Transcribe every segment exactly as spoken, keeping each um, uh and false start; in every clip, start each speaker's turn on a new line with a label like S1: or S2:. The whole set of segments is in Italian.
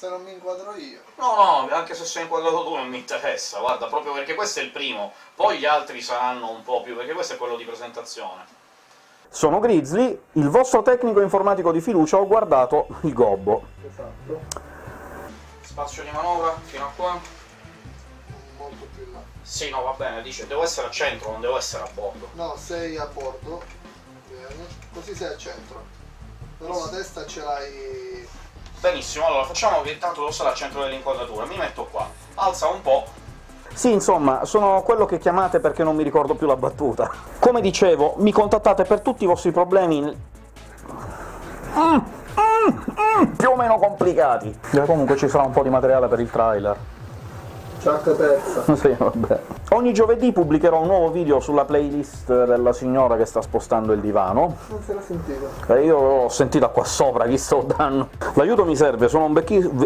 S1: Se non mi inquadro io.
S2: No, no, anche se sei inquadrato tu non mi interessa, guarda, proprio perché questo è il primo, poi gli altri saranno un po' più, perché questo è quello di presentazione.
S3: Sono Grizzly, il vostro tecnico informatico di fiducia, ho guardato il gobbo.
S1: Esatto.
S2: Spazio di manovra, fino a qua?
S1: Molto più in là.
S2: Sì, no, va bene, dice, devo essere a centro, non devo essere a bordo.
S1: No, sei a bordo. Bene. Così sei al centro. Però la testa ce l'hai...
S2: Benissimo, allora facciamo che intanto devo stare al centro dell'inquadratura, mi metto qua, alza un po'.
S3: Sì, insomma, sono quello che chiamate perché non mi ricordo più la battuta. Come dicevo, mi contattate per tutti i vostri problemi... Mm, mm, mm, più o meno complicati. E comunque ci sarà un po' di materiale per il trailer.
S1: Ciacca persa.
S3: Sì, vabbè. Ogni giovedì pubblicherò un nuovo video sulla playlist della signora che sta spostando il divano.
S1: Non se l'ha sentito.
S3: E io l'ho sentita qua sopra, chi sto dando. L'aiuto mi serve, sono un vecchissimo...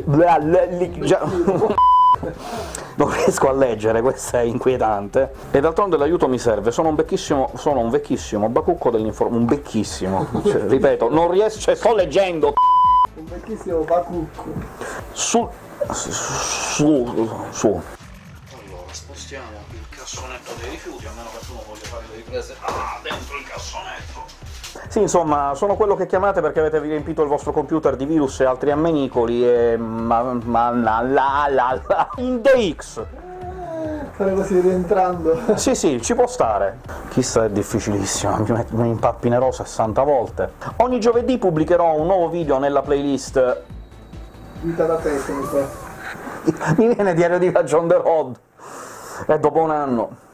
S3: Non riesco a leggere, questo è inquietante. E d'altronde l'aiuto mi serve, sono un vecchissimo... sono un vecchissimo bacucco dell'informazione... un vecchissimo, cioè, ripeto, non riesco... cioè, sto leggendo!
S1: Un vecchissimo bacucco.
S3: Su... su... su...
S2: Allora, spostiamo il cassonetto dei rifiuti, almeno che tu non voglia fare le riprese... Ah, dentro il cassonetto!
S3: Sì, insomma, sono quello che chiamate perché avete riempito il vostro computer di virus e altri ammenicoli e... ma... ma... la la la la... in D X!
S1: Fare così rientrando.
S3: Sì, sì, ci può stare. Chissà, è difficilissimo, mi, met- mi impappinerò sessanta volte. Ogni giovedì pubblicherò un nuovo video nella playlist...
S1: Vita da tecnico.
S3: Mi viene Diario di Viaggio on the road. E dopo un anno...